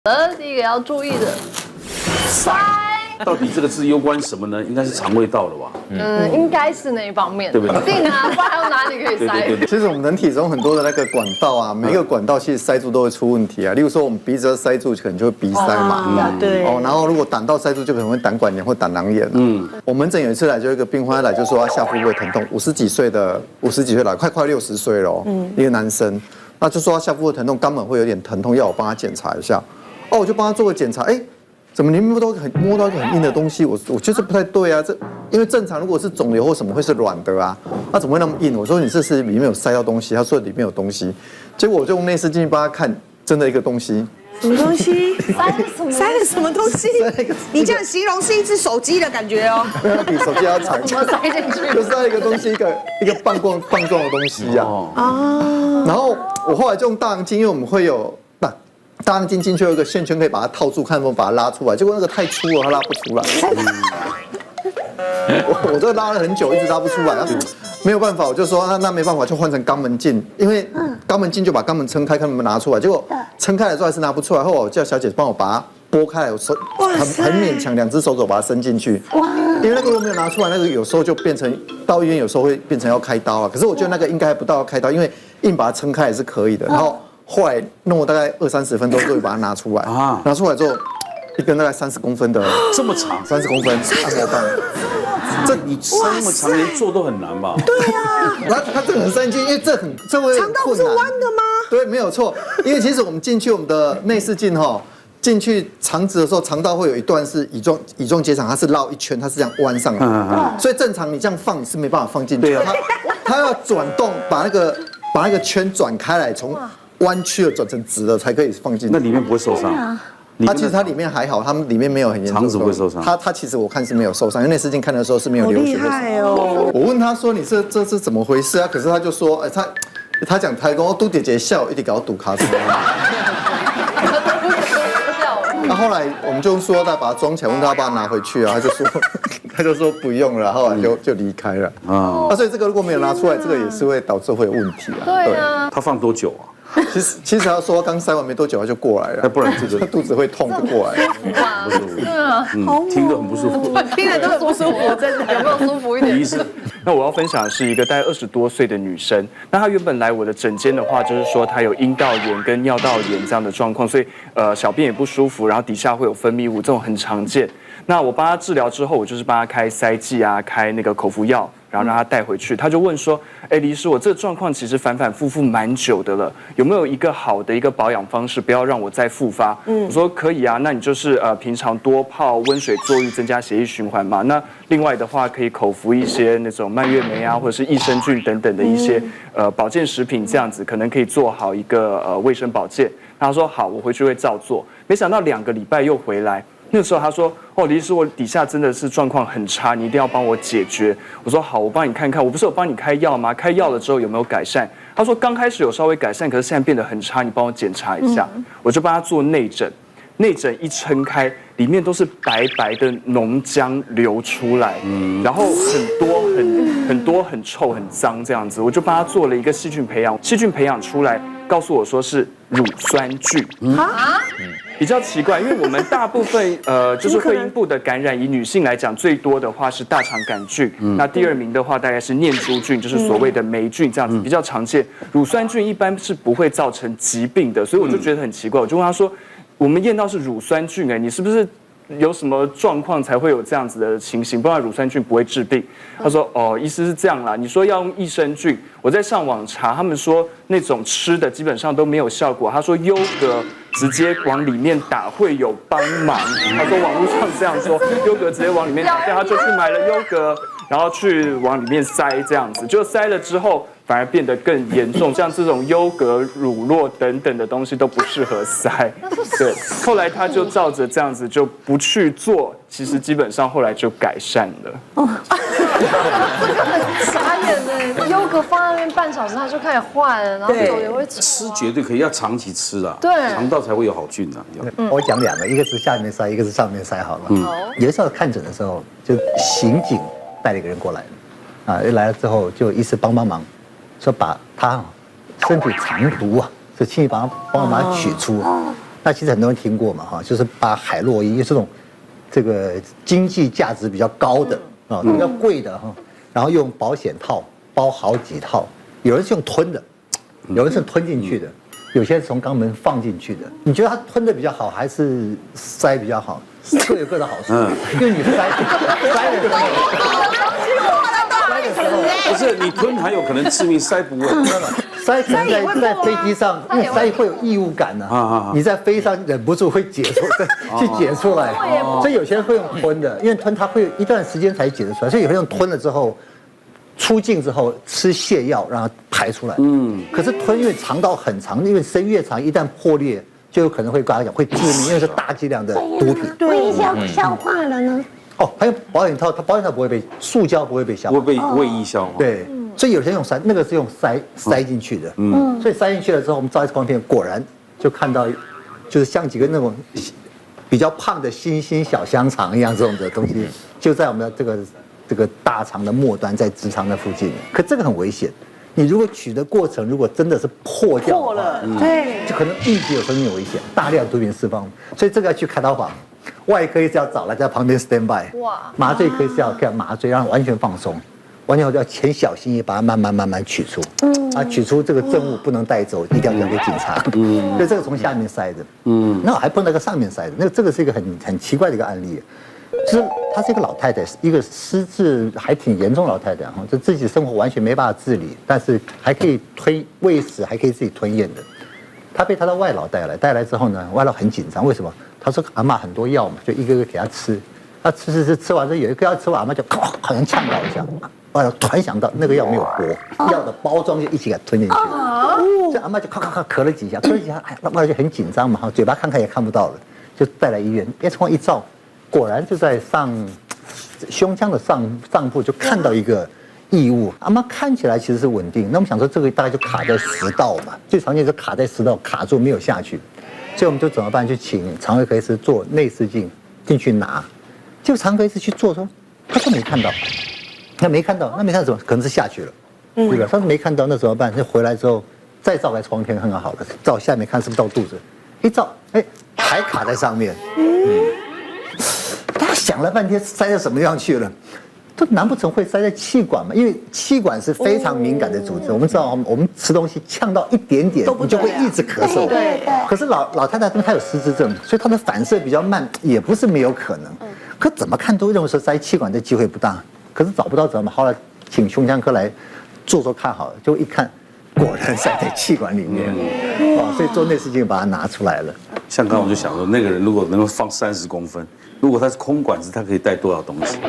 第一个要注意的，塞。 到底这个字攸关什么呢？应该是肠胃道了吧？ 应该是那一方面， 对不对？ 一定啊，不然还有哪里可以塞？ 对。 其实我们人体中很多的那个管道啊，每一个管道其实塞住都会出问题啊。例如说我们鼻子塞住，可能就会鼻塞嘛。 对。 然后如果胆道塞住，就可能会胆管炎或胆囊炎。我门诊有一次来，就有一个病患来就说他下腹部疼痛，50几岁了，快60岁了，一个男生，那就说他下腹部疼痛，肛门会有点疼痛，要我帮他检查一下。我就帮他做个检查，怎么你摸到一个很硬的东西？我觉得不太对啊，因为正常如果是肿瘤或什么会是软的啊，那怎么会那么硬？我说你这是里面有塞到东西，他说里面有东西，结果我就用内视镜帮他看，真的一个东西。 什么东西？塞了什么东西？你这样形容是一只手机的感觉哦。 比手机要长。 怎么塞进去？ 就是那一个东西，一个棒状的东西啊。然后我后来就用大肠镜，因为我们会有。大肠镜进去有一个线圈可以把它套住，看能不能把它拉出来。结果那个太粗了，它拉不出来。我这拉了很久，一直拉不出来。没有办法，我就说那没办法，就换成肛门镜，因为肛门镜就把肛门撑开，看能不能拿出来。结果撑开了之后还是拿不出来。后来我叫小姐帮我把它拨开来，我手很勉强，2只手肘把它伸进去。因为那个如果没有拿出来，那个有时候就变成到医院有时候会变成要开刀啊。可是我觉得那个应该还不到要开刀，因为硬把它撑开也是可以的。然后后来弄了大概20-30分钟，终于把它拿出来。拿出来之后，一根大概30公分的， 这么长 ，30公分按摩棒。 这你那么长，连做都很难吧？ 对啊。 它这个很神奇，因为这会肠道不是弯的吗？ 对，没有错。因为其实我们进去我们的内视镜进去肠子的时候，肠道会有一段是乙状结肠，它是绕一圈，它是这样弯上来。所以正常你这样放你是没办法放进去的。它要转动，把那个圈转开来，从弯曲的转成直的才可以放进去。 那里面不会受伤？ 其实它里面还好，它们里面没有很严重。 肠子会受伤？ 它其实我看是没有受伤，因为内视镜看的时候是没有流血的。 好厉害哦！ 我问他说：“你这是怎么回事啊？”可是他就说：“他讲台公嘟姐姐笑，一直给我堵卡住。”那后来我们就说再把它装起来，问他要不要拿回去啊？他就说不用了，后来就离开了。所以这个如果没有拿出来，这个也是会导致会有问题啊。 对啊。 他放多久啊？ 其实他说刚塞完没多久他就过来了， 不然这个肚子会痛就过来了。 听得很不舒服， 听着就不舒服，真的有没有舒服一点？ 那我要分享的是一个大概20多岁的女生，那她原本来我的诊间的话，就是说她有阴道炎跟尿道炎这样的状况，所以小便也不舒服，然后底下会有分泌物，这种很常见。那我帮她治疗之后，我就是帮她开塞剂啊，开那个口服药。然后让他带回去，他就问说：“李医师，我这个状况其实反反复复蛮久的了，有没有一个好的一个保养方式，不要让我再复发？”我说可以啊，那你就是平常多泡温水坐浴，增加血液循环嘛。那另外的话，可以口服一些那种蔓越莓啊，或者是益生菌等等的一些保健食品，这样子可能可以做好一个卫生保健。他说好，我回去会照做。没想到2个礼拜又回来。那时候他说：“李医师，我底下真的是状况很差，你一定要帮我解决。”我说：“好，我帮你看看。我不是有帮你开药吗？开药了之后有没有改善？”他说：“刚开始有稍微改善，可是现在变得很差，你帮我检查一下。”我就帮他做内诊，内诊一撑开，里面都是白白的脓浆流出来，然后很多很臭很脏这样子。我就帮他做了一个细菌培养出来，告诉我说是乳酸菌。比较奇怪，因为我们大部分就是会阴部的感染，以女性来讲，最多的话是大肠杆菌，那第2名的话大概是念珠菌，就是所谓的霉菌这样子比较常见。乳酸菌一般是不会造成疾病的，所以我就觉得很奇怪，我就问他说：“我们验到是乳酸菌，你是不是有什么状况才会有这样子的情形？不然乳酸菌不会治病。”他说：“意思是这样啦，你说要用益生菌，我在上网查，他们说那种吃的基本上都没有效果。他说优格直接往里面打会有帮忙。他说网络上这样说，优格直接往里面打，他就去买了优格，然后去往里面塞这样子，就塞了之后。”反而变得更严重，像这种优格、乳酪等等的东西都不适合塞。对，后来他就照着这样子就不去做，其实基本上后来就改善了。 这个很傻眼的，优格放在那边半小时，它就开始坏了，然后手也会吃绝对可以，要长期吃啊， 对， 肠道才会有好菌啊。 我讲2个，一个是下面塞，一个是上面塞好了。有的时候看诊的时候，就刑警带了一个人过来，一来了之后就医师帮忙。说把他身体藏毒啊，就轻易帮我把它取出。 那其实很多人听过嘛哈，就是把海洛因这种这个经济价值比较高的啊，比较贵的哈，然后用保险套包好几套，有人是用吞的，有人是吞进去的，有些是从肛门放进去的。你觉得他吞的比较好，还是塞比较好？各有各的好处，因为你塞的时候。 不是你吞还有可能致命，塞不会。 塞可能在飞机上，因为塞会有异物感呢。你在飞上忍不住会解出，去解出来。所以有些人会用吞的，因为吞它会一段时间才解得出来。所以有些人吞了之后，出境之后吃泻药让它排出来。可是吞因为肠道很长，因为声越长，一旦破裂就有可能会刚才讲会致命，因为是大剂量的毒品。 对，消化了呢。 还有保险套，它保险套不会被塑胶不会被消化， 不会被胃液消化。 对，所以有些人用塞，那个是用塞进去的。所以塞进去了之后，我们照 X 光片，果然就看到，就是像几个那种比较胖的星星小香肠一样这种的东西，就在我们的这个大肠的末端，在直肠的附近。可这个很危险，你如果取的过程如果真的是破掉了， 对， 就可能一直有生命危险，大量毒品释放，所以这个要去开刀房。外科医师要找来在旁边 stand by， 麻醉科医师要给他麻醉，让他完全放松，完全要很小心翼翼把它慢慢取出。取出这个证物不能带走，一定要交给警察。所以这个从下面塞的。那我还碰到个上面塞的，这个是一个很奇怪的一个案例，就是她是一个老太太，一个失智还挺严重的老太太哈，就自己生活完全没办法自理，但是还可以喂食，还可以自己吞咽的。她被她的外老带来之后呢，外老很紧张，为什么？他说阿嬷很多药嘛，就一个个给他吃，他吃完之后有一个药吃完，阿嬷就好像呛到一下，完了突然想到那个药没有活，药的包装就一起给它吞进去了，所以阿嬷就咳了几下，外就很紧张嘛，嘴巴看也看不到了，就带来医院，X 光一照，果然就在胸腔的上部就看到一个异物，阿嬷看起来其实是稳定，那我们想说这个大概就卡在食道嘛，最常见就卡在食道卡住没有下去。所以我们就怎么办？就请肠胃科医师做内视镜进去拿，结果肠胃科医师去做说，他说没看到，那没看到什么？可能是下去了，对吧？他说没看到，那怎么办？就回来之后再照个 X 光片看看好了，照下面看是不是到肚子，一照，还卡在上面。他想了半天，塞到什么地方去了？难不成会塞在气管吗？因为气管是非常敏感的组织，我们知道，我们吃东西呛到一点点，你就会一直咳嗽。对。可是老太太因为她有失智症，所以她的反射比较慢，也不是没有可能。可怎么看都认为说塞气管的机会不大，可是找不到怎么办？后来请胸腔科来做看好了，就一看，果然塞在气管里面。所以做内视镜把它拿出来了。 像刚刚我就想说，那个人如果能够放30公分。如果他是空管子，他可以带多少东西？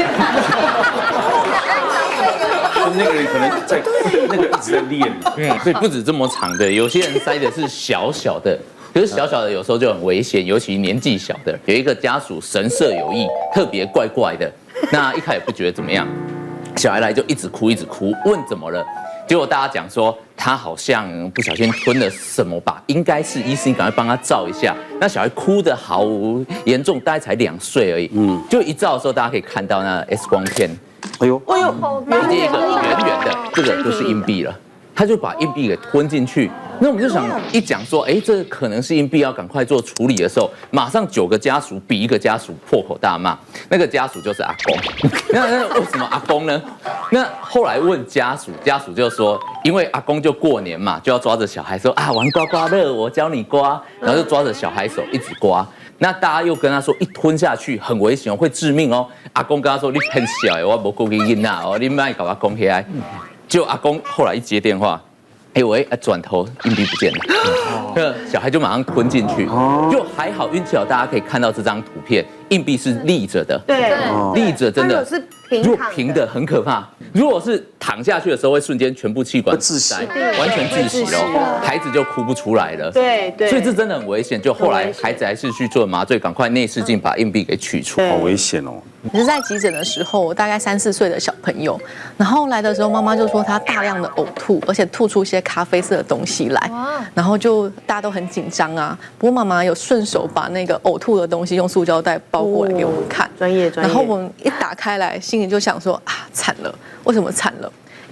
那个人可能在那个一直在练。 所以不止这么长的，有些人塞的是小小的，可是小小的有时候就很危险，尤其年纪小的。有一个家属神色有异，特别怪怪的，那一开始不觉得怎么样，小孩来就一直哭，问怎么了。结果大家讲说他好像不小心吞了什么吧，应该是医生赶快帮他照一下。那小孩哭得好严重，大概才2岁而已。就一照的时候，大家可以看到那 X 光片， 哎呦， 中间一个圆圆的，这个就是硬币了。他就把硬币给吞进去。那我们就想一讲说，这可能是硬币，要赶快做处理的时候，马上9个家属比一个家属破口大骂。那个家属就是阿公。那为什么阿公呢？那后来问家属，家属就说，因为阿公就过年嘛，就要抓着小孩说玩刮刮乐，我教你刮，然后就抓着小孩手一直刮。那大家又跟他说，一吞下去很危险，会致命哦。阿公跟他说，你很小的，我没顾囡仔哦，你别搞我讲起来。就阿公后来一接电话，转头硬币不见了，小孩就马上吞进去，就还好运气好，大家可以看到这张图片，硬币是立着的， 对， 立着真的，如果平的很可怕，如果是躺下去的时候，会瞬间全部气管窒息，完全窒息了，孩子就哭不出来了， 对， 所以这真的很危险。就后来孩子还是去做麻醉，赶快内视镜把硬币给取出， 好危险哦。 可是在急诊的时候，大概3、4岁的小朋友，然后来的时候，妈妈就说他大量的呕吐，而且吐出一些咖啡色的东西来，然后就大家都很紧张啊。不过妈妈有顺手把那个呕吐的东西用塑胶袋包过来给我们看， 专业。 然后我们一打开来，心里就想说惨了，为什么惨了？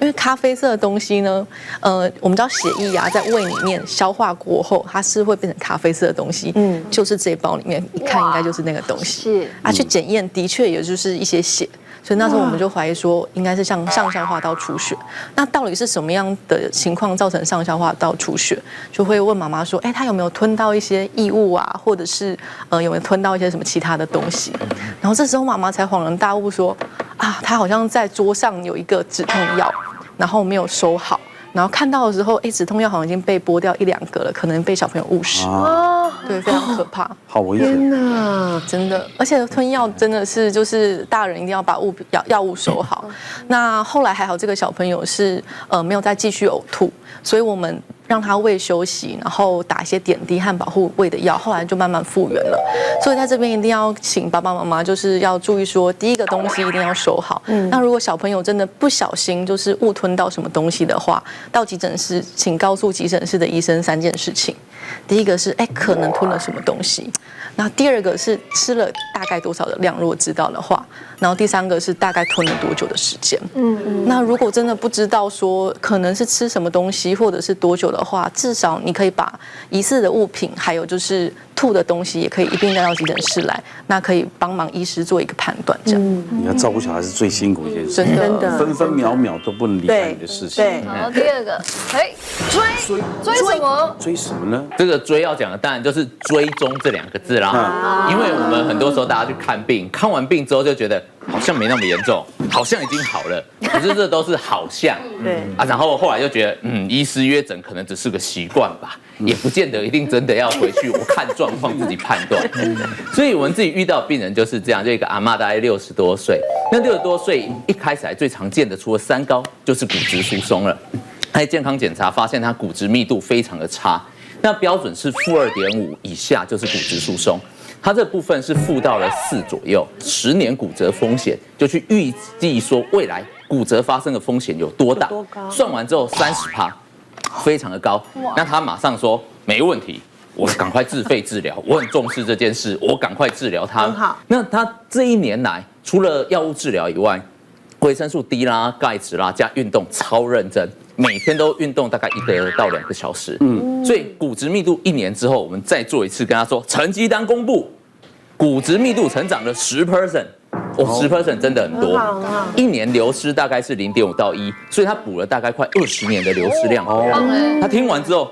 因为咖啡色的东西呢，我们知道血液啊在胃里面消化过后，它是会变成咖啡色的东西，就是这一包里面一看应该就是那个东西，去检验的确也就是一些血。所以那时候我们就怀疑说，应该是像上消化道出血。那到底是什么样的情况造成上消化道出血？就会问妈妈说，他有没有吞到一些异物啊，或者是有没有吞到一些什么其他的东西？然后这时候妈妈才恍然大悟说，他好像在桌上有一个止痛药，然后没有收好。然后看到的时候，止痛药好像已经被剥掉1、2个了，可能被小朋友误食。对，非常可怕， 好危险！ 天哪， 真的，而且吞药真的是就是大人一定要把药物收好。那后来还好，这个小朋友是没有再继续呕吐，所以我们让他胃休息，然后打一些点滴和保护胃的药，后来就慢慢复原了。所以在这边一定要请爸爸妈妈就是要注意说，第一个东西一定要收好。那如果小朋友真的不小心就是误吞到什么东西的话，到急诊室请告诉急诊室的医生3件事情。第一个是可能吞了什么东西，那第二个是吃了大概多少的量，如果知道的话，然后第3个是大概吞了多久的时间。那如果真的不知道说可能是吃什么东西或者是多久的话，至少你可以把疑似的物品还有就是吐的东西也可以一并带到急诊室来，那可以帮忙医师做一个判断。这样， 你要照顾小孩是最辛苦一件事， 真的， 分分秒秒都不能离开你的事情。 对，然后第2个，追什么？ 追什么呢？ 这个追要讲的当然就是追踪这2个字啦，因为我们很多时候大家去看病，看完病之后就觉得好像没那么严重，好像已经好了，可是这都是好像。对然后后来就觉得，医师约诊可能只是个习惯吧，也不见得一定真的要回去，我看状况自己判断。所以我们自己遇到病人就是这样，就一个阿嬷大概60多岁，那60多岁一开始最常见的除了三高就是骨质疏松了。他健康检查发现他骨质密度非常的差，那标准是-2.5以下就是骨质疏松。它这部分是负到了4左右，10年骨折风险就去预计说未来骨折发生的风险有多大，算完之后30%，非常的高。那他马上说没问题，我赶快自费治疗，我很重视这件事，我赶快治疗它。 很好。 那他这1年来，除了药物治疗以外，维生素 D 啦、钙质啦加运动超认真，每天都运动大概1到2个小时。所以骨质密度1年之后，我们再做一次，跟他说成绩单公布，骨质密度成长了10%。10% 真的很多，1年流失大概是0.5到1，所以他补了大概快20年的流失量。他听完之后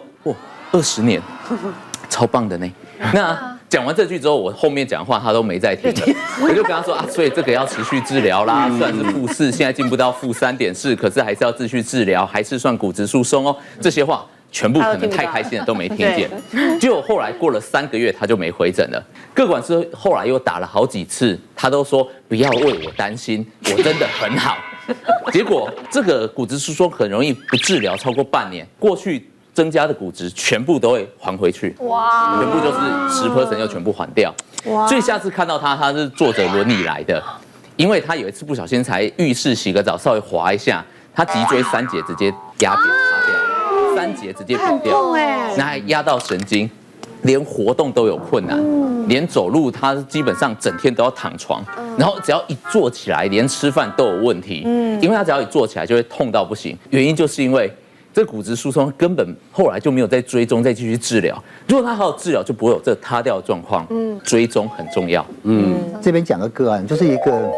，20年，超棒的呢。那讲完这句之后，我后面讲话他都没再听了，我就跟他说所以这个要持续治疗啦，虽然是-4，现在进步到-3.4，可是还是要继续治疗，还是算骨质疏松哦。这些话全部可能太开心了都没听见，结果后来过了3个月他就没回诊了。个管师后来又打了好几次，他都说不要为我担心，我真的很好。结果这个骨质疏松很容易不治疗超过半年，过去增加的骨质全部都会还回去，全部就是10%又全部还掉。所以下次看到他是坐着轮椅来的，因为他有一次不小心才浴室洗个澡稍微滑一下，他脊椎3节直接压扁塌掉，3节直接扁掉，那还压到神经。连活动都有困难，连走路他基本上整天都要躺床，然后只要一坐起来，连吃饭都有问题。因为他只要一坐起来就会痛到不行，原因就是因为这骨质疏松根本后来就没有再追踪，再继续治疗。如果他好好治疗，就不会有这塌掉的状况。追踪很重要。 这边讲个案，就是一个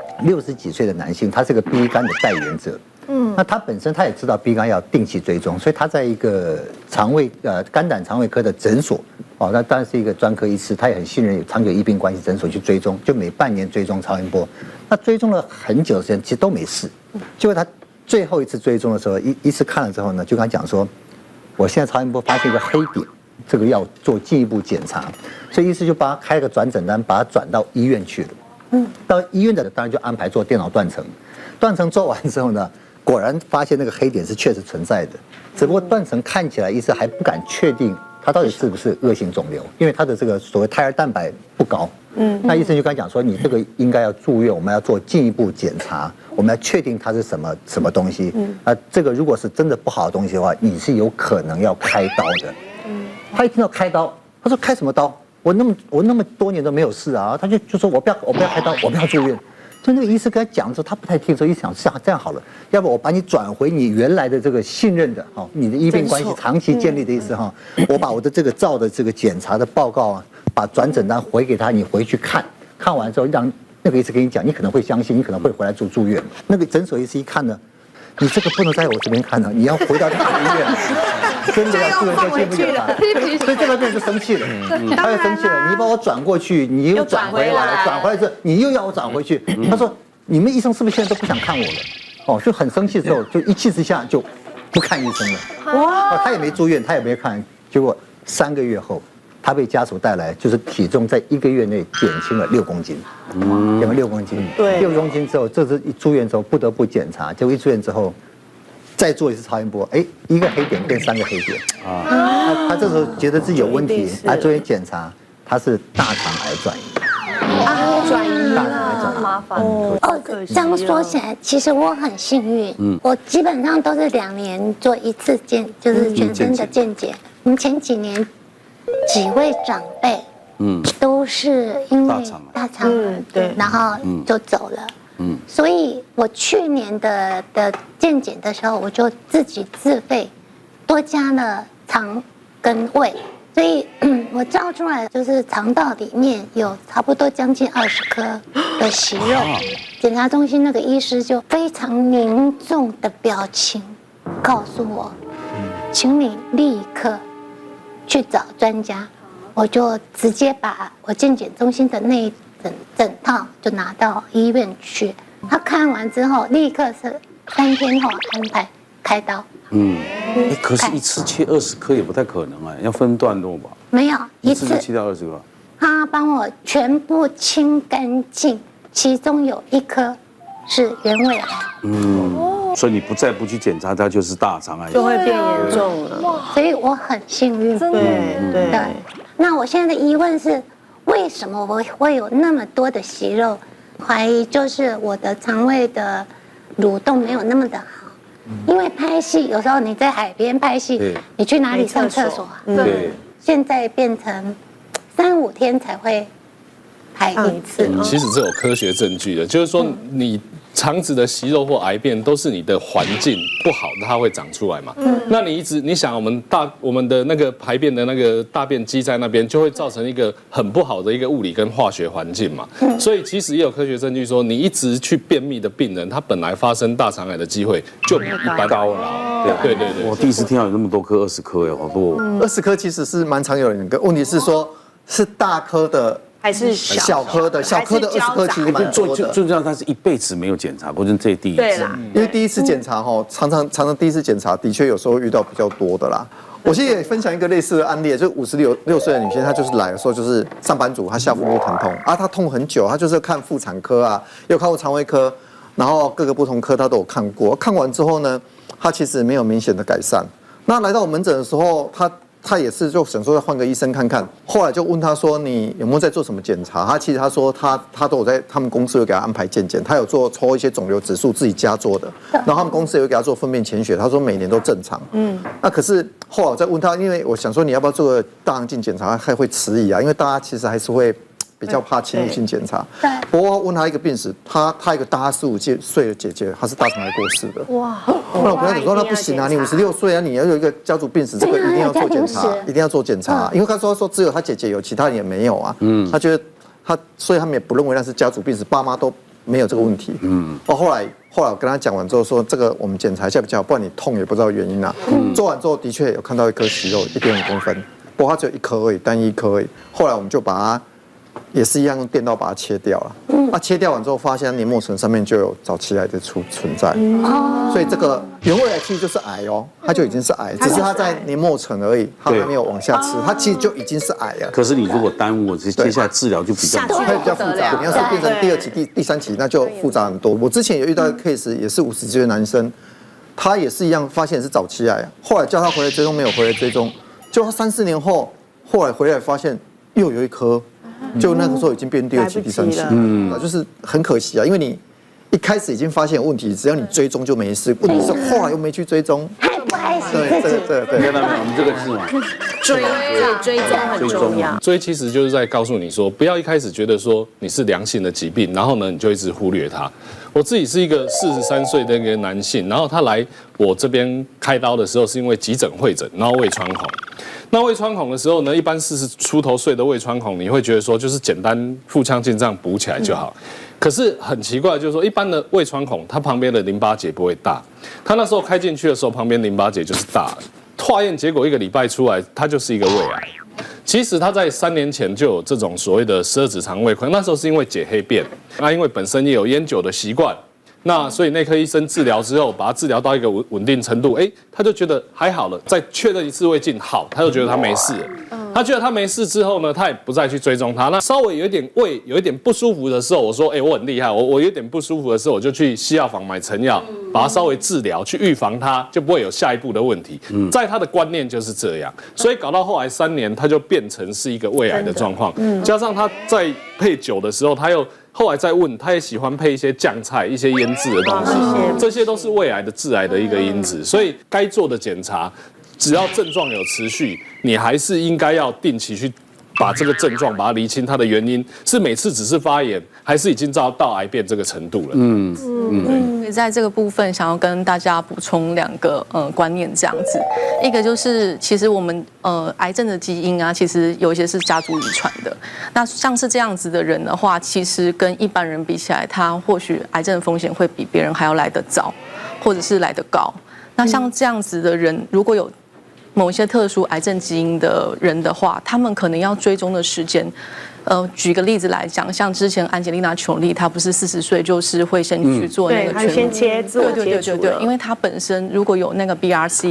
60几岁的男性，他是个 B 肝的代言者。那他本身他也知道 B 肝要定期追踪，所以他在一个肝胆肠胃科的诊所，那当然是一个专科医师，他也很信任有长久医病关系诊所去追踪，就每半年追踪超音波。那追踪了很久的时间，其实都没事。结果他最后一次追踪的时候，医师看了之后呢，就跟他讲说，我现在超音波发现一个黑点，这个要做进一步检查，所以医师就帮他开了个转诊单，把他转到医院去了。到医院的当然就安排做电脑断层，断层做完之后呢，果然发现那个黑点是确实存在的，只不过断层看起来医师还不敢确定它到底是不是恶性肿瘤，因为它的这个所谓胎儿蛋白不高。那医生就跟他讲说，你这个应该要住院，我们要做进一步检查，我们要确定它是什么东西。这个如果是真的不好的东西的话，你是有可能要开刀的。他一听到开刀，他说开什么刀？我那么多年都没有事啊，他就说我不要开刀，我不要住院。 所以那个医师跟他讲的时候，他不太听，所以一想这样好了，要不我把你转回你原来的这个信任的你的医病关系长期建立的意思我把我的这个照的这个检查的报告啊，把转诊单回给他，你回去看完之后，让那个医师跟你讲，你可能会相信，你可能会回来住院。那个诊所医师一看呢，你这个不能在我这边看了，你要回到大医院。真的要住院再见不了他，所以这个病人就生气了，他就生气了。你把我转过去，你又转回来，转回来之后你又要我转回去。他说：“你们医生是不是现在都不想看我了？”就很生气之后，就一气之下就不看医生了。哇！他也没住院，他也没看，结果3个月后，他被家属带来，就是体重在1个月内减轻了6公斤，减了6公斤。对，6公斤之后，这次一住院之后不得不检查，结果一住院之后。再做一次超音波，1个黑点变3个黑点啊！他这时候觉得自己有问题，他做一检查，他是大肠癌转移转移大肠癌转移， 麻烦这样说起来，其实我很幸运，我基本上都是2年做1次就是全身的健检。我们前几年几位长辈，都是因为大肠癌，对，然后就走了。所以我去年的健检的时候，我就自己自费多加了肠跟胃，所以我照出来就是肠道里面有差不多将近20颗的息肉。检查中心那个医师就非常凝重的表情告诉我，请你立刻去找专家。我就直接把我健检中心的那一整套就拿到医院去，他看完之后立刻是3天后安排开刀。 可是一次切20颗也不太可能要分段落吧？ 没有一次就切掉20颗。 他帮我全部清干净，其中有1颗是原位癌。 所以你不去检查，它就是大肠癌， 就会变严重了。 所以我很幸运。 对。 那我现在的疑问是，为什么我会有那么多的息肉？怀疑就是我的肠胃的蠕动没有那么的好。因为拍戏，有时候你在海边拍戏，你去哪里上厕所啊？ 对。 现在变成3、5天才会排一次。 其实这有科学证据的，就是说你肠子的息肉或癌变都是你的环境不好，它会长出来嘛。那你想我们的那个排便的那个大便积在那边，就会造成一个很不好的一个物理跟化学环境嘛。所以其实也有科学证据说，你一直去便秘的病人，他本来发生大肠癌的机会就比一般高了。对。 我第一次听到有那么多颗20颗好多。 20颗其实是蛮常有人的，问题是说是大颗的。 还是小颗的20颗其实蛮多的， 就这样，他是一辈子没有检查过，这第一次。 因为第一次检查常常第一次检查的确有时候遇到比较多的啦。我现在也分享一个类似的案例，就56岁的女性，她就是来的时候就是上班族，她下腹部疼痛她痛很久，她就是看妇产科也有看过肠胃科，然后各个不同科她都有看过。看完之后呢，她其实没有明显的改善。那来到我门诊的时候，他也是就想说要换个医生看看，后来就问他说你有没有在做什么检查？他说他都有在他们公司有给他安排健检，他有抽一些肿瘤指数自己家做的，然后他们公司有给他做粪便潜血，他说每年都正常。那可是后来我再问他，因为我想说你要不要做个大肠镜检查，他会迟疑因为大家其实还是会比较怕侵入性检查。不过我问他一个病史，他一个大他15岁的姐姐，她是大肠癌过世的。哇！那我跟他讲说，那不行你56岁你要有一个家族病史，这个一定要做检查，一定要做检查。因为他说只有他姐姐有，其他人也没有他觉得所以他们也不认为那是家族病史，爸妈都没有这个问题。后来我跟他讲完之后说，这个我们检查一下比较好，不然你痛也不知道原因做完之后的确有看到1颗息肉1.5公分，不过它只有1颗而已，单一颗而已。后来我们就把它也是一样用电刀把它切掉了。切掉完之后，发现黏膜层上面就有早期癌的存在。所以这个原位癌其实就是癌它就已经是癌，只是它在黏膜层而已，它还没有往下吃，它其实就已经是癌了。 可是你如果耽误，接下来治疗就比较会比较复杂。你要是变成第2期、第3期，那就复杂很多。我之前有遇到一个 case， 也是50几岁的男生，他也是一样，发现是早期癌，后来叫他回来追踪，没有回来追踪，就他3、4年后，后来回来发现又有1颗。就那个时候已经变第2期、第3期，就是很可惜因为你一开始已经发现有问题，只要你追踪就没事。问题是后来又没去追踪， 不爱惜对自己。 对， 看到没有？我们这个是嘛， 追踪很重要。 追其实就是在告诉你说，不要一开始觉得说你是良性的疾病，然后呢你就一直忽略它。我自己是一个43岁的一个男性，然后他来我这边开刀的时候是因为急诊会诊，然后胃穿孔。那胃穿孔的时候呢，一般40出头岁的胃穿孔，你会觉得说就是简单腹腔镜这样补起来就好。可是很奇怪，就是说一般的胃穿孔，它旁边的淋巴结不会大，他那时候开进去的时候，旁边淋巴结就是大了。化验结果1个礼拜出来，它就是一个胃癌。其实他在3年前就有这种所谓的12指肠胃溃疡，那时候是因为解黑便，那因为本身也有烟酒的习惯，那所以内科医生治疗之后，把他治疗到一个稳定程度，他就觉得还好了，再确认一次胃镜好，他就觉得他没事了。他觉得他没事之后呢，他也不再去追踪他。那稍微有一点胃有一点不舒服的时候，我说，我很厉害，我有点不舒服的时候，我就去西药房买成药，把它稍微治疗，去预防它，就不会有下一步的问题。在他的观念就是这样，所以搞到后来3年，他就变成是一个胃癌的状况。加上他在配酒的时候，他又后来再问，他也喜欢配一些酱菜、一些腌制的东西，这些都是胃癌的致癌的一个因子。所以该做的检查，只要症状有持续，你还是应该要定期去把这个症状把它厘清，它的原因是每次只是发炎，还是已经到癌变这个程度了。 在这个部分，想要跟大家补充2个观念，这样子，一个就是其实我们癌症的基因啊，其实有一些是家族遗传的。那像是这样子的人的话，其实跟一般人比起来，他或许癌症的风险会比别人还要来得早，或者是来得高。那像这样子的人，如果有某一些特殊癌症基因的人的话，他们可能要追踪的时间，举个例子来讲，像之前安吉丽娜·裘丽，她不是40岁就是会先去做那个对，先切自我切除对，因为她本身如果有那个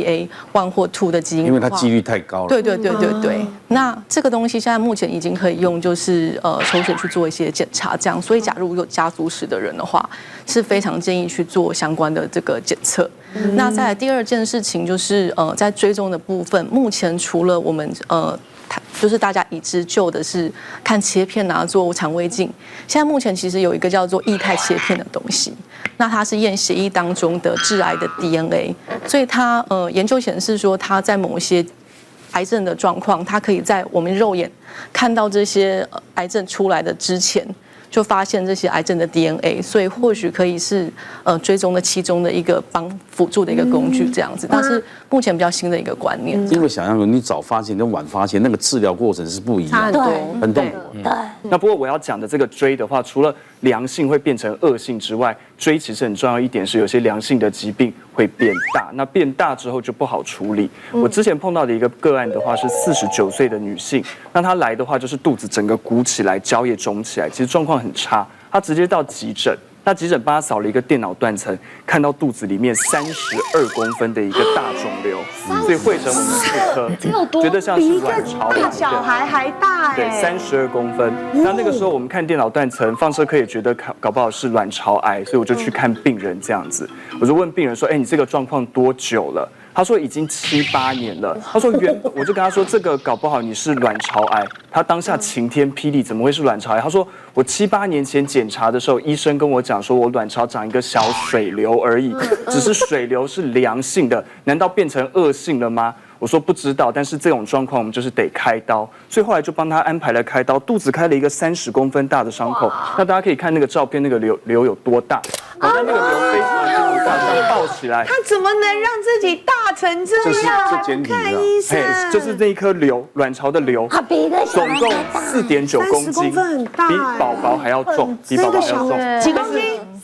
BRCA1 或2的基因的话， 因为它几率太高了。 对。那这个东西现在目前已经可以用，就是抽血去做一些检查，这样。所以假如有家族史的人的话，是非常建议去做相关的这个检测。那再来第2件事情就是在追踪的部分，目前除了我们就是大家已知旧的是看切片啊，做肠胃镜。现在目前其实有一个叫做液态切片的东西，那它是验血液当中的致癌的 DNA， 所以它研究显示说，它在某一些癌症的状况，它可以在我们肉眼看到这些癌症出来的之前，就发现这些癌症的 DNA， 所以或许可以是追踪的其中的一个辅助的一个工具这样子，但是目前比较新的一个观念。 因为想象你早发现跟晚发现那个治疗过程是不一样的，很痛苦。 对。 那不过我要讲的这个追的话，除了良性会变成恶性之外，追其实很重要一点是，有些良性的疾病会变大，那变大之后就不好处理。我之前碰到的一个个案的话是49岁的女性，那她来的话就是肚子整个鼓起来，脚也肿起来，其实状况很差，她直接到急诊。那急诊帮他扫了一个电脑断层，看到肚子里面32公分的一个大肿瘤，所以会诊我们妇科，觉得像是卵巢癌， 比小孩还大对，32公分。那个时候我们看电脑断层，放射科也觉得搞不好是卵巢癌，所以我就去看病人这样子，我就问病人说：“你这个状况多久了？”他说已经7、8年了。他说我就跟他说这个搞不好你是卵巢癌。他当下晴天霹雳，怎么会是卵巢癌？他说我7、8年前检查的时候，医生跟我讲说我卵巢长一个小水瘤而已，只是水瘤是良性的，难道变成恶性了吗？我说不知道，但是这种状况我们就是得开刀，所以后来就帮他安排了开刀，肚子开了一个30公分大的伤口。那大家可以看那个照片，那个瘤有多大？好像那个瘤非常大，这样抱起来。 他怎么能让自己大成这样？还不看医生？ 就是那一颗瘤，卵巢的瘤，总共4.9公斤，比宝宝还要重，比宝宝还要重。 几公斤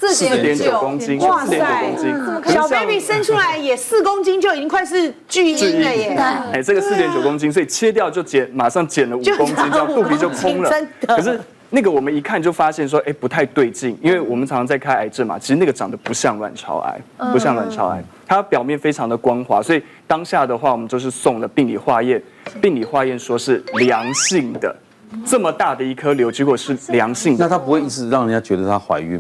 ？4.9公斤， 哇塞！小 baby 生出来也4公斤，就已经快是巨婴了耶！ 这个4.9公斤，所以切掉就马上减了5公斤，这样肚皮就空了。可是那个我们一看就发现说，不太对劲，因为我们常常在开癌症嘛，其实那个长得不像卵巢癌，不像卵巢癌，它表面非常的光滑，所以当下的话，我们就是送了病理化验，病理化验说是良性的，这么大的一颗瘤，结果是良性的。 那它不会一直让人家觉得她怀孕吗？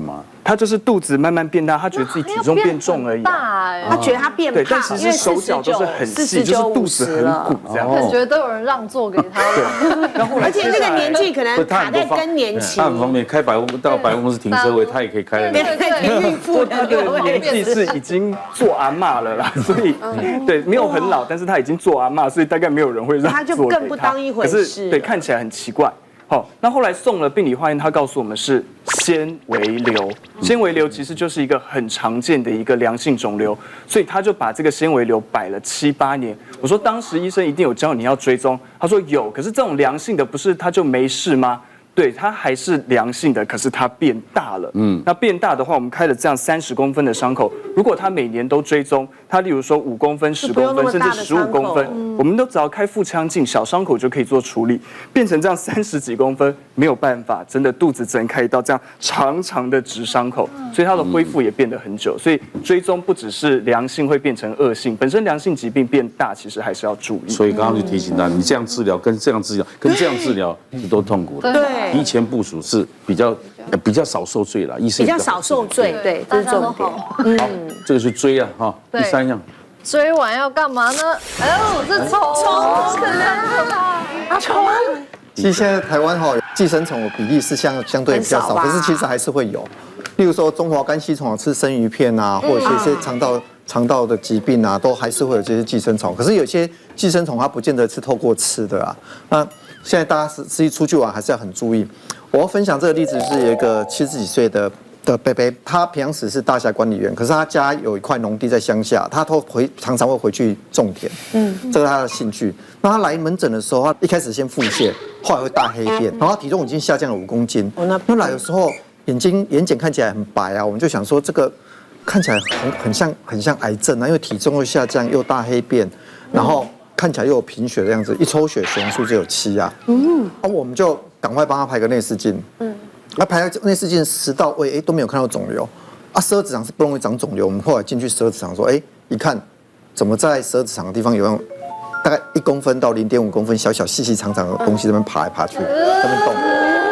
他就是肚子慢慢变大，他觉得自己体重变重而已。 他觉得他变对，但胖， 其实手脚都是很细，就是肚子很鼓这样。 感觉都有人让座给他了。 然后而且那个年纪可能卡在更年期， 他很方便，开到百货公司停车位，他也可以开。 对，孕妇的年纪是已经做阿嬷了啦，所以对没有很老，但是他已经做阿嬷，所以大概没有人会让座给他。 他就更不当一回事。 可是对，看起来很奇怪。好，那后来送了病理化验，他告诉我们是纤维瘤。纤维瘤其实就是一个很常见的一个良性肿瘤，所以他就把这个纤维瘤摆了7、8年。我说当时医生一定有教你要追踪，他说有，可是这种良性的不是他就没事吗？对，它还是良性的，可是它变大了。那变大的话，我们开了这样30公分的伤口，如果它每年都追踪，它例如说5公分、10公分，甚至15公分，我们都只要开腹腔镜，小伤口就可以做处理。变成这样30几公分，没有办法，真的肚子只能开一道这样长长的直伤口，所以它的恢复也变得很久。所以追踪不只是良性会变成恶性，本身良性疾病变大，其实还是要注意。 所以刚刚就提醒他，你这样治疗跟这样治疗跟这样治疗是都痛苦的。 对。 提前部署是比较少受罪了，医生比较少受罪，对，这是重点。 好，这个是追啊，哈。第3样， 追完要干嘛呢？哎呦，这虫可能怕。虫。 其实现在台湾寄生虫的比例是相对比较少，可是其实还是会有。例如说中华肝吸虫吃生鱼片啊，或者一些肠道的疾病啊，都还是会有这些寄生虫。可是有些寄生虫它不见得是透过吃的啊。那现在大家实际出去玩还是要很注意。我要分享这个例子是有一个70几岁的伯伯，他平常时是大峡管理员，可是他家有一块农地在乡下，他常常会回去种田，这是他的兴趣。那他来门诊的时候，他一开始先腹泻，后来会大黑便，然后他体重已经下降了5公斤。那来的时候眼睑看起来很白啊，我们就想说这个看起来很像癌症啊，因为体重又下降又大黑便，然后看起来又有贫血的样子，一抽血血红素就有7啊。我们就赶快帮他排个内视镜。那排内视镜10到位，都没有看到肿瘤。十二指肠是不容易长肿瘤。我们后来进去12指肠说，一看怎么在12指肠的地方有用大概1公分到0.5公分小细长长的东西在那边爬来爬去，在那边动，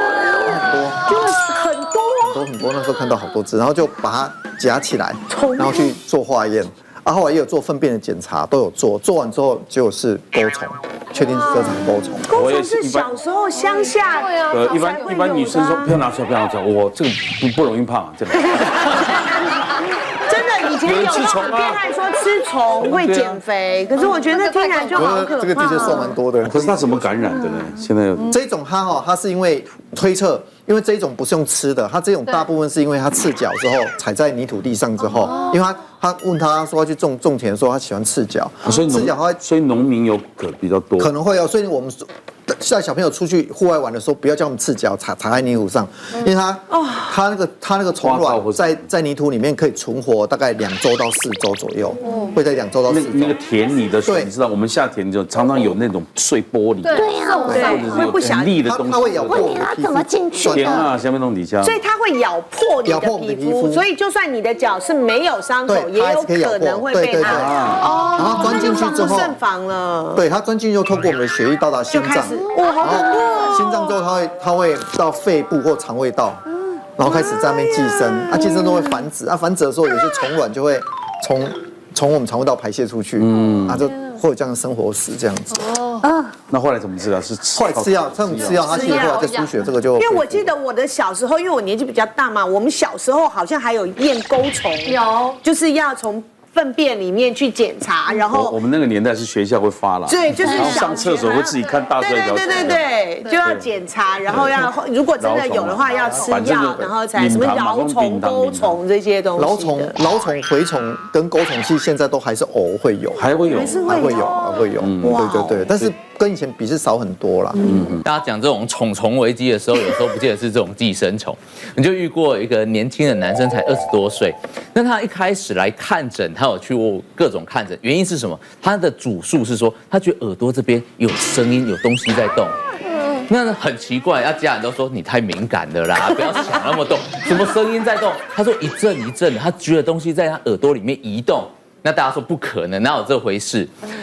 很多。那时候看到好多只，然后就把它夹起来，然后去做化验。后来也有做粪便的检查，都有做。做完之后，结果是钩虫，确定是这种钩虫。 钩虫是小时候乡下， 一般女生说不要拿出来，不要拿出来，我这个不容易胖，真的。 真的，以前有那种变态说吃虫会减肥，可是我觉得听起来就好可怕。 这个的确算蛮多的。 可是它怎么感染的呢？现在这种它是因为推测。因为这一种不是用吃的，它这种大部分是因为它赤脚之后踩在泥土地上之后，因为他问他说要去种田的时候，他喜欢赤脚， 所以农民有比较多， 可能会有，所以我们带小朋友出去户外玩的时候，不要叫他们赤脚踩在泥土上，因为他那个虫卵在泥土里面可以存活大概2周到4周左右，会在2周到4周。 那个田里的水，你知道我们下田就常常有那种碎玻璃， 对呀， 或者是有很利的东西， 它会咬破你的皮肤， 怎么进去？ 田啊，下面弄底下， 所以它会咬破你的皮肤，所以就算你的脚是没有伤口，也有可能会被它。 然后钻进去之后， 慎防了。 对，它钻进去就透过我们的血液到达心脏， 哇，好恐怖！ 心脏之后它会到肺部或肠胃道，然后开始在那边寄生，寄生都会繁殖，繁殖的时候有些虫卵就会从我们肠胃道排泄出去，就会有这样的生活史这样子。 那后来怎么治疗？是后来吃药，这种吃药，他其实后来在输血，这个就。 因为我记得我的小时候，因为我年纪比较大嘛，我们小时候好像还有验钩虫，有，就是要从粪便里面去检查，然后我们那个年代是学校会发啦， 对，就是上厕所会自己看大出来一条虫， 对，就要检查，然后如果真的有的话要吃药，然后才什么蛲虫、钩虫这些东西。 蛲虫、蛔虫跟钩虫，其实现在都还是偶尔会有， 还会有， 对，但是跟以前比是少很多啦。 大家讲这种虫危机的时候，有时候不见得是这种寄生虫，你就遇过一个年轻的男生，才20多岁，那他一开始来看诊，他有去过各种看诊，原因是什么？他的主诉是说，他觉得耳朵这边有声音，有东西在动。那很奇怪，家人都说你太敏感了啦，不要想那么多，什么声音在动？他说一阵一阵的，他觉得东西在他耳朵里面移动。那大家说不可能，哪有这回事？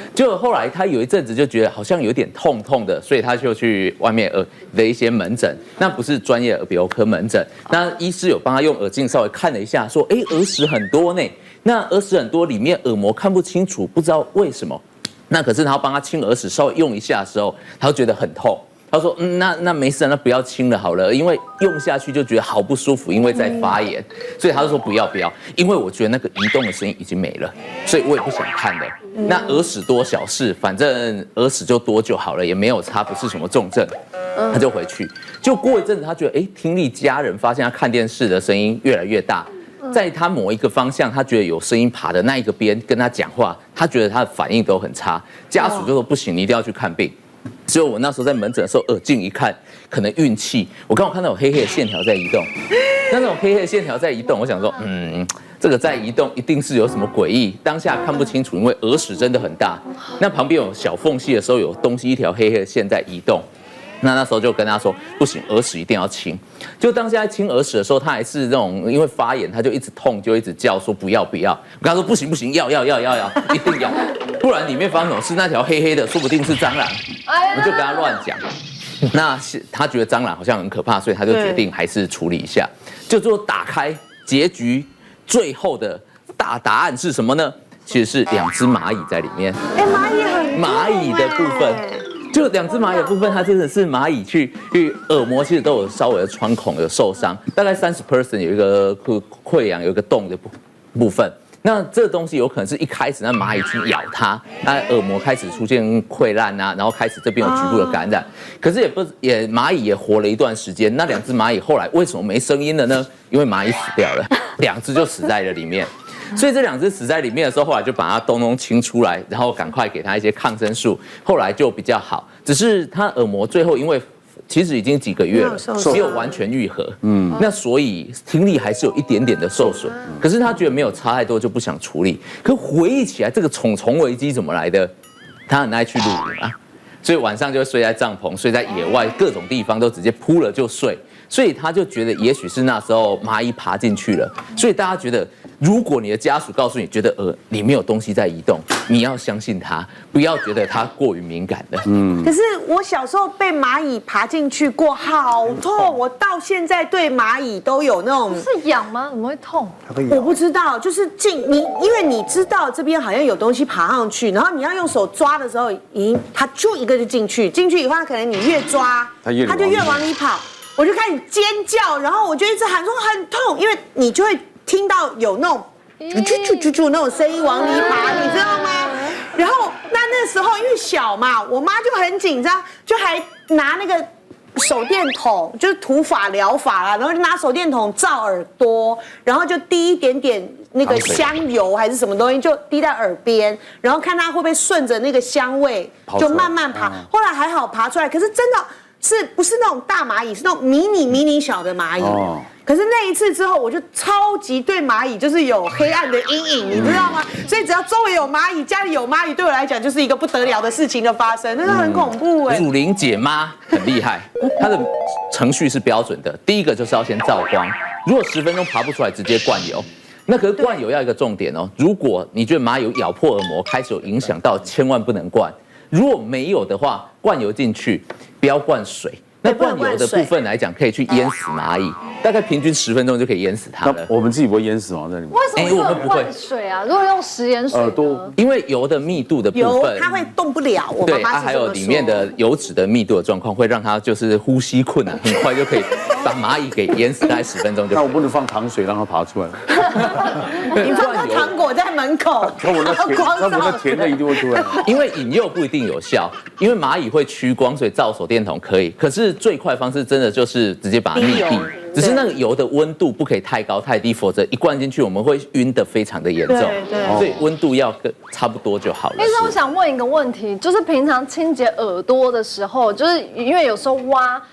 就后来他有一阵子就觉得好像有点痛痛的，所以他就去外面的一些门诊，那不是专业耳鼻喉科门诊，那医师有帮他用耳镜稍微看了一下，说，耳屎很多呢。那耳屎很多，里面耳膜看不清楚，不知道为什么。那可是他帮他清耳屎，稍微用一下的时候，他就觉得很痛。他说，那没事，那不要清了好了，因为用下去就觉得好不舒服，因为在发炎，所以他就说不要，因为我觉得那个移动的声音已经没了，所以我也不想看了。那耳屎多小事，反正耳屎就多就好了，也没有差，不是什么重症。他就回去，就过一阵子，他觉得听力家人发现他看电视的声音越来越大。在他某一个方向，他觉得有声音爬的那一个边跟他讲话，他觉得他的反应都很差。家属就说不行，你一定要去看病。只有我那时候在门诊的时候，耳镜一看，可能运气，我刚好看到有黑黑的线条在移动。那种黑黑的线条在移动，我想说，这个在移动一定是有什么诡异。当下看不清楚，因为耳屎真的很大。那旁边有小缝隙的时候，有东西一条黑黑的线在移动。那时候就跟他说不行，耳屎一定要清。就当下在清耳屎的时候，他还是那种因为发炎，他就一直痛，就一直叫说不要。我跟他说不行，要，一定要，不然里面发生什么事，那条黑黑的说不定是蟑螂。我们就跟他乱讲。那他觉得蟑螂好像很可怕，所以他就决定还是处理一下。就最后打开结局，最后的大答案是什么呢？其实是2只蚂蚁在里面。蚂蚁的部分。就2只蚂蚁的部分，它真的是蚂蚁去耳膜其实都有稍微的穿孔有受伤，大概30% 有一个溃疡，有一个洞的部分。那这东西有可能是一开始那蚂蚁去咬它，那耳膜开始出现溃烂啊，然后开始这边有局部的感染。可是蚂蚁也活了一段时间。那2只蚂蚁后来为什么没声音了呢？因为蚂蚁死掉了，2只就死在了里面。所以这2只死在里面的时候，后来就把它东清出来，然后赶快给它一些抗生素，后来就比较好。只是它耳膜最后因为其实已经几个月了，没有完全愈合，那所以听力还是有一点点的受损。可是他觉得没有差太多，就不想处理。可回忆起来，这个虫危机怎么来的？他很爱去露营啊，所以晚上就会睡在帐篷，睡在野外，各种地方都直接铺了就睡。所以他就觉得，也许是那时候蚂蚁爬进去了。所以大家觉得，如果你的家属告诉你，觉得里面有东西在移动，你要相信他，不要觉得他过于敏感的。 可是我小时候被蚂蚁爬进去过，好痛！我到现在对蚂蚁都有那种是痒吗？怎么会痛？ 我不知道，就是因为你知道这边好像有东西爬上去，然后你要用手抓的时候，它就一个就进去以后，可能你越抓，它就越往里跑。我就开始尖叫，然后我就一直喊说很痛，因为你就会听到有那种啾那种声音往里爬，你知道吗？然后那时候因为小嘛，我妈就很紧张，就还拿那个手电筒，就是土法疗法啦，然后就拿手电筒照耳朵，然后就滴一点点那个香油还是什么东西，就滴在耳边，然后看它会不会顺着那个香味就慢慢爬。后来还好爬出来，可是真的。不是那种大蚂蚁，是那种迷你小的蚂蚁。可是那一次之后，我就超级对蚂蚁就是有黑暗的阴影，你知道吗？所以只要周围有蚂蚁，家里有蚂蚁，对我来讲就是一个不得了的事情的发生，真的很恐怖哎。 祖灵姐妈很厉害，她的程序是标准的。第一个就是要先照光，如果10分钟爬不出来，直接灌油。那可是灌油要一个重点哦，如果你觉得蚂蚁咬破耳膜，开始有影响到，千万不能灌。如果没有的话，灌油进去，不要灌水。那灌油的部分来讲，可以去淹死蚂蚁，大概平均10分钟就可以淹死它了。 我们自己不会淹死吗？在里面？ 为什么我们不会水啊？如果用食盐水呢？ 因为油的密度的部分， 它会动不了。 对，它还有里面的油脂的密度的状况，会让它就是呼吸困难，很快就可以把蚂蚁给淹死，大概10分钟就。 那我不能放糖水让它爬出来。 你放个糖果在门口， 那我那甜的一定会出来。 因为引诱不一定有效，因为蚂蚁会趋光，所以照手电筒可以。可是最快方式真的就是直接把它密闭，只是那个油的温度不可以太高太低，否则一灌进去我们会晕得非常的严重。所以温度要差不多就好了。 医生，我想问一个问题，就是平常清洁耳朵的时候，就是因为有时候挖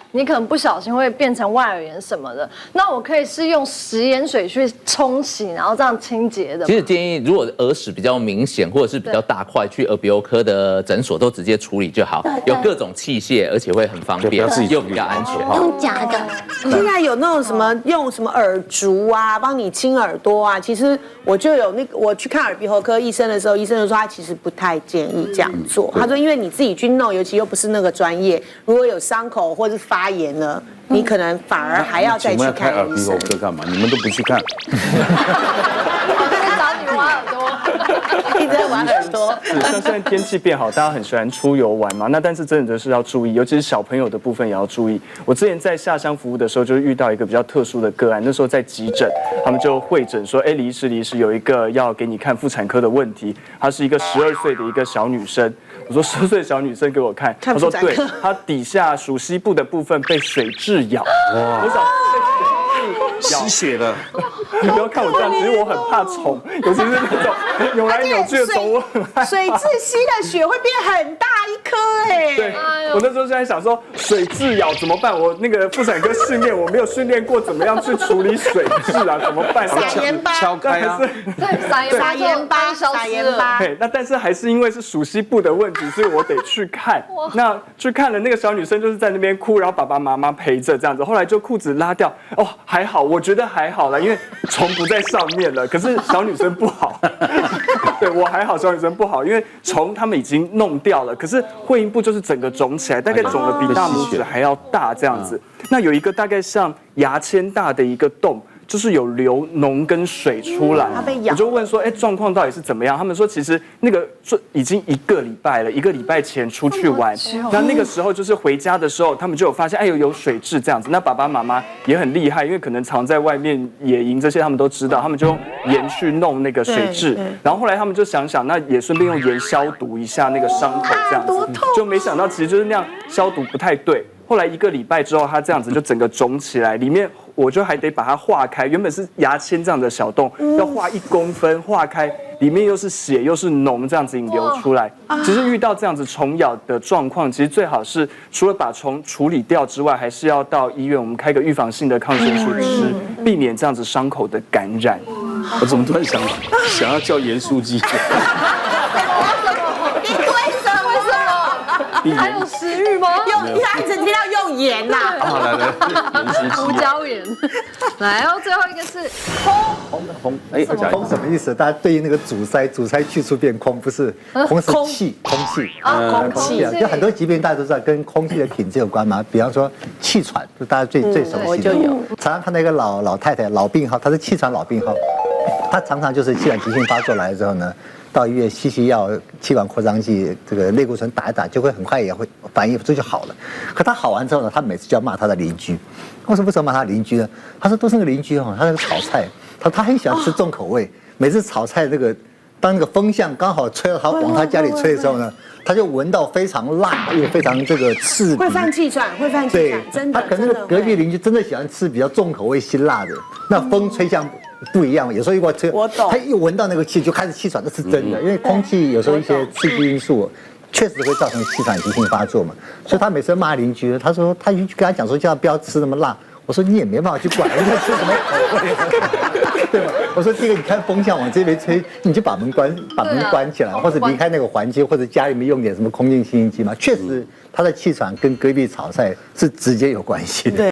你可能不小心会变成外耳炎什么的。那我可以是用食盐水去冲洗，然后这样清洁的。 其实建议，如果耳屎比较明显或者是比较大块，去耳鼻喉科的诊所都直接处理就好，有各种器械，而且会很方便，又比较安全。 用夹的。 现在有那种什么用什么耳烛啊，帮你清耳朵啊。其实我就有我去看耳鼻喉科医生的时候，医生就说他其实不太建议这样做。他说因为你自己去弄，尤其又不是那个专业，如果有伤口或是发炎了，你可能反而还要再去看耳鼻喉科干嘛？你们都不去看。 我在找你挖耳朵， 一直在玩耳朵。 像现在天气变好，大家很喜欢出游玩嘛。那但是真的就是要注意，尤其是小朋友的部分也要注意。我之前在下乡服务的时候，就遇到一个比较特殊的个案。那时候在急诊，他们就会诊说：“哎，李医师，有一个要给你看妇产科的问题。她是一个12岁的一个小女生。”我说12岁的小女生给我看，她说对，她底下属膝部的部分被水蛭咬。哇！我想吸血了。 你不要看我这样，其实我很怕虫，尤其是那种扭来扭去的虫，我很害怕。 水蛭吸了血会变很大一颗哎。 对，我那时候就在想说，水蛭咬怎么办？我那个妇产科训练，我没有训练过怎么样去处理水蛭啊，怎么办？ 撒盐巴， 敲开啊。 对，撒盐巴，撒盐巴。 对，那但是还是因为是属膝部的问题，所以我得去看。那去看了那个小女生就是在那边哭，然后爸爸妈妈陪着这样子，后来就裤子拉掉，哦，还好，我觉得还好啦，因为虫不在上面了。可是小女生不好，对我还好，小女生不好，因为虫他们已经弄掉了，可是会阴部就是整个肿起来，大概肿得比大拇指还要大这样子。那有一个大概像牙签大的一个洞。就是有流脓跟水出来，我就问说，哎，状况到底是怎么样？他们说，其实那个已经1个礼拜了，1个礼拜前出去玩，那个时候就是回家的时候，他们就有发现，哎，有水蛭这样子。那爸爸妈妈也很厉害，因为可能常在外面野营这些，他们都知道，他们就用盐去弄那个水蛭，然后后来他们就想，那也顺便用盐消毒一下那个伤口，这样子，就没想到其实就是那样消毒不太对。后来1个礼拜之后，它这样子就整个肿起来，里面我就还得把它化开。原本是牙签这样的小洞，要化1公分，化开，里面又是血又是脓，这样子引流出来。其实遇到这样子虫咬的状况，其实最好是除了把虫处理掉之外，还是要到医院我们开个预防性的抗生素吃，避免这样子伤口的感染。 我怎么突然想要叫盐酥鸡？ 还有食欲吗？ 他一直听到用盐呐。 好，来， 胡椒盐。来，然后最后一个是空，哎，空什么意思？大家对应那个阻塞去除变空，不是空是气，空气啊，空气。 就很多疾病大家都知道跟空气的品质有关嘛，比方说气喘，是大家最熟悉的。常常看到一个老太太老病号，她是气喘老病号，她常常就是气管急性发作来之后呢。到医院吸药、气管扩张剂，这个类固醇打一打，就会很快也会反应，这就好了。可他好完之后呢，他每次就要骂他的邻居。为什么骂他的邻居呢？他说都是那个邻居哦，他那个炒菜，他很喜欢吃重口味，每次炒菜那个当那个风向刚好吹到他往他家里吹的时候呢，他就闻到非常辣又非常这个刺鼻， 会犯气喘， 对， 真的。 他可能隔壁邻居真的喜欢吃比较重口味辛辣的，那风吹向。不一样，有时候一过车，他一闻到那个气就开始气喘，这是真的，因为空气有时候一些刺激因素，确实会造成气喘急性发作嘛。所以他每次骂邻居，他说他跟他讲说叫他不要吃那么辣，我说你也没办法去管人家吃什么口味，对吧？我说这个你看风向往这边吹，你就把门关起来，或者离开那个环境，或者家里面用点什么空气清新机嘛。确实他的气喘跟隔壁炒菜是直接有关系的。